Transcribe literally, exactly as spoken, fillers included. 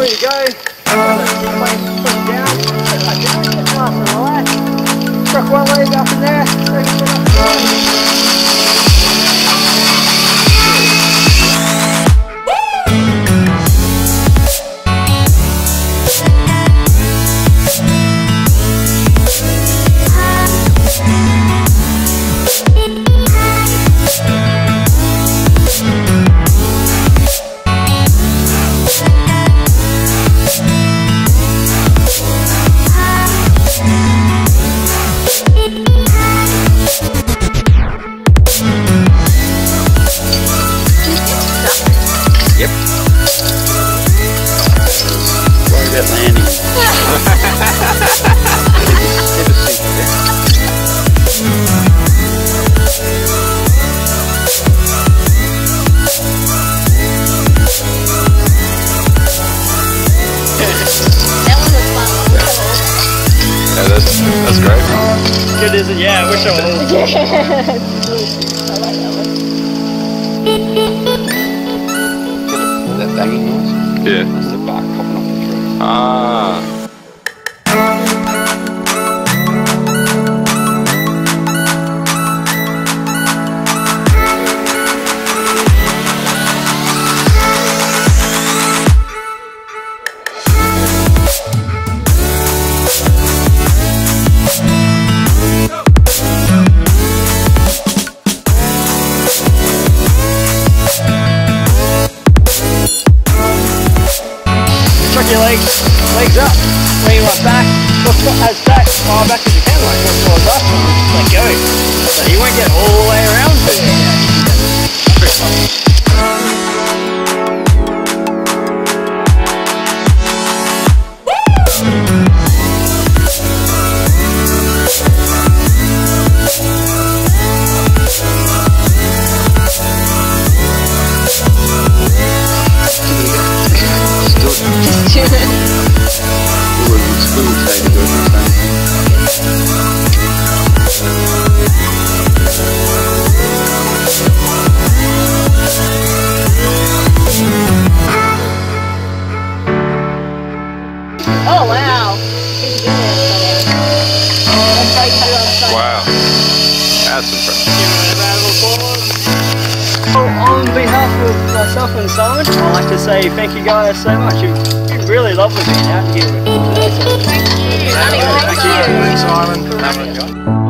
free to go. Put it down, put it down, nice and relaxed. Truck one leg up in there, second foot up the front. That's great. Good, isn't it? Yeah, I wish I was. Yeah. I like that one. That banging noise? Yeah. That's the bark popping off the tree. Ah. Your legs, legs up, lean right back, look as back, far back as you can, like four floors up, let go. So you won't get all the way around, but yeah, pretty fun. Oh wow! Wow. That's impressive. Give it a round of applause. Oh, on behalf of myself and Simon, I'd like to say thank you guys so much. You've been really lovely being out here with you. Thank you. Thank you. Thank you. Thanks, Simon.